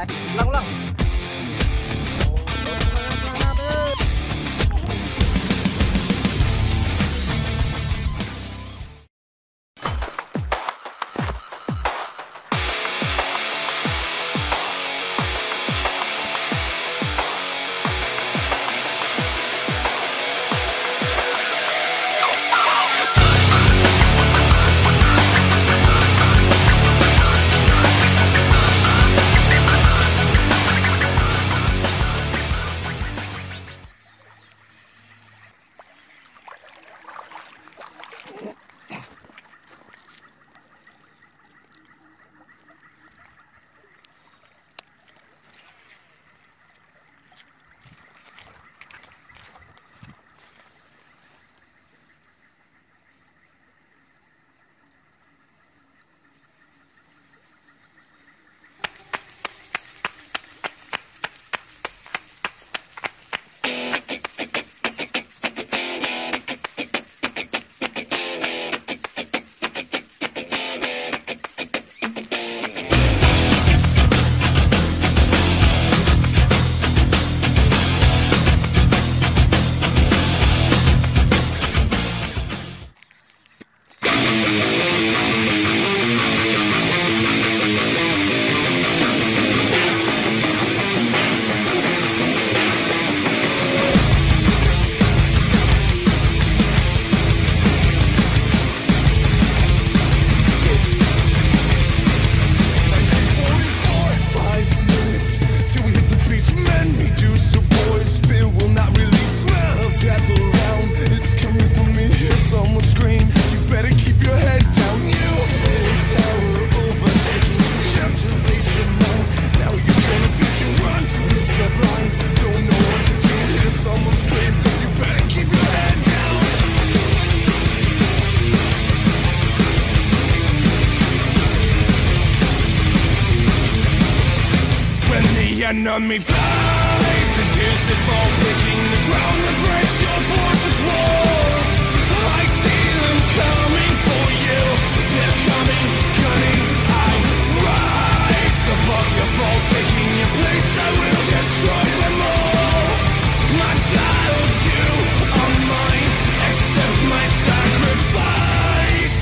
Ulang. Enemy flies into the fall, breaking the ground that breaks your fortress walls. I see them coming for you. They're coming, gunning. I rise above your fall, taking your place. I will destroy them all. My child, you are mine. Accept my sacrifice.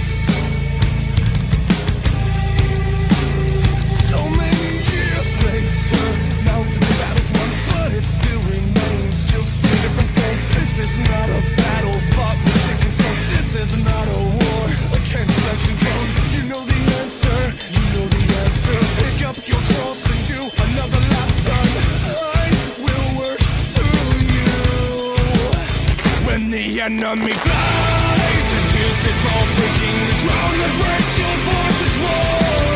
So many years later, now the battle's won, but it still remains just a different thing. This is not a battle fought with sticks and stones. This is not a war against flesh and bone. You know the answer, you know the answer. Pick up your cross and do another lap, son. I will work through you. When the enemy flies into the fall, breaking the ground that breaks your fortress wall.